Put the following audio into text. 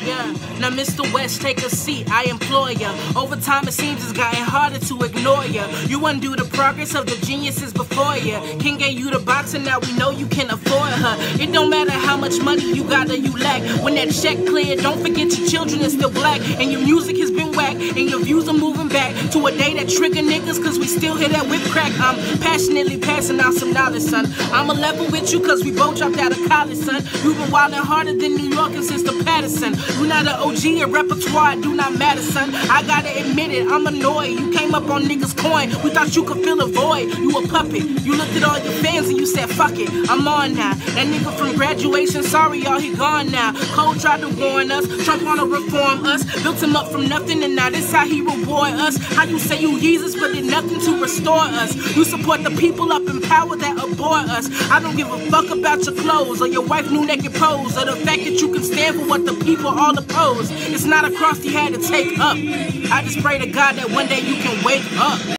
Yeah, now Mr. West, take a seat, I implore ya. Over time it seems it's gotten harder to ignore ya. You undo the progress of the geniuses before ya. King gave you the box and now we know you can afford her. It don't matter how much money you got or you lack. When that check cleared, don't forget your children is still black. And your music has been whack, and your views are moving back to a day that trigger niggas, cause we still hear that whip crack. I'm passionately passing out some knowledge, son. I'ma level with you cause we both dropped out of college, son. You've been wildin' harder than New York and Sister Patterson. You not an OG, a repertoire do not matter, son. I gotta admit it, I'm annoyed. You came up on niggas' coin, we thought you could fill a void. You a puppet, you looked at all your fans and you said, fuck it, I'm on now. That nigga from graduation, sorry y'all, he gone now. Cole tried to warn us, Trump wanna reform us. Built him up from nothing and now this how he reward us. How you say you Jesus but did nothing to restore us. You support the people up in power that abhor us. I don't give a fuck about your clothes or your wife new naked pose or the fact that you can stand for what the people all oppose. It's not a cross you had to take up. I just pray to God that one day you can wake up.